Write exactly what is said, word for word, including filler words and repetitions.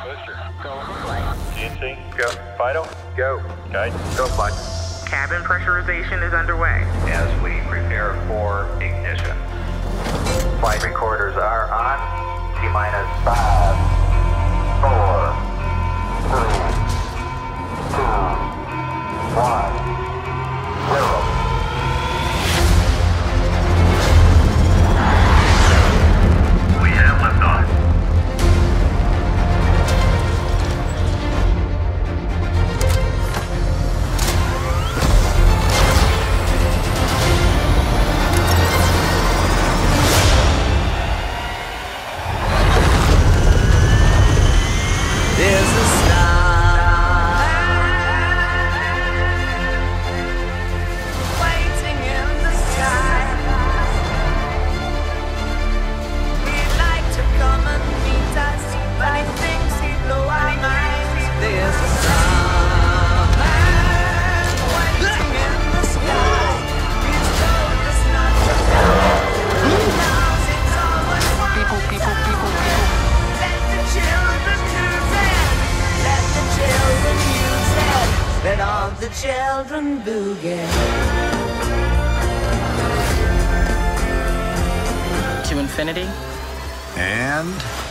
Booster, go. G N C, go. Fido, go. Guidance, go flight. Cabin pressurization is underway. As we prepare for ignition. Flight recorders are on. T minus five, four, three, two, one, zero. We have liftoff. There's a star waiting in the sky. He'd like to come and meet us, but he thinks he'd blow our minds. There's a star waiting in the sky. He's told us not to tell. He knows it's always one People, people, people, people. Let the children use it. Let the children use it. Let all the children boogie. To infinity And